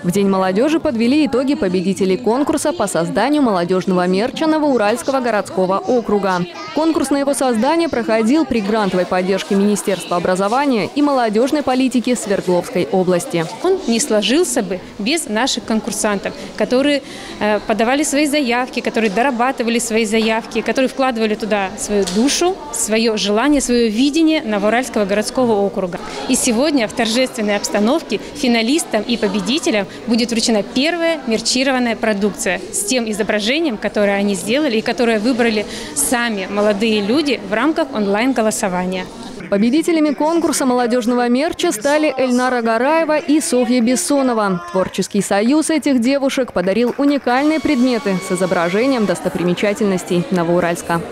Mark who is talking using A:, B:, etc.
A: В День молодежи подвели итоги победителей конкурса по созданию молодежного мерча Новоуральского городского округа. Конкурс на его создание проходил при грантовой поддержке Министерства образования и молодежной политики Свердловской области.
B: Он не сложился бы без наших конкурсантов, которые подавали свои заявки, которые дорабатывали свои заявки, которые вкладывали туда свою душу, свое желание, свое видение Новоуральского городского округа. И сегодня в торжественной обстановке финалистам и победителям будет вручена первая мерчированная продукция с тем изображением, которое они сделали и которое выбрали сами молодые люди в рамках онлайн-голосования.
A: Победителями конкурса молодежного мерча стали Эльнара Гараева и Софья Бессонова. Творческий союз этих девушек подарил уникальные предметы с изображением достопримечательностей Новоуральска.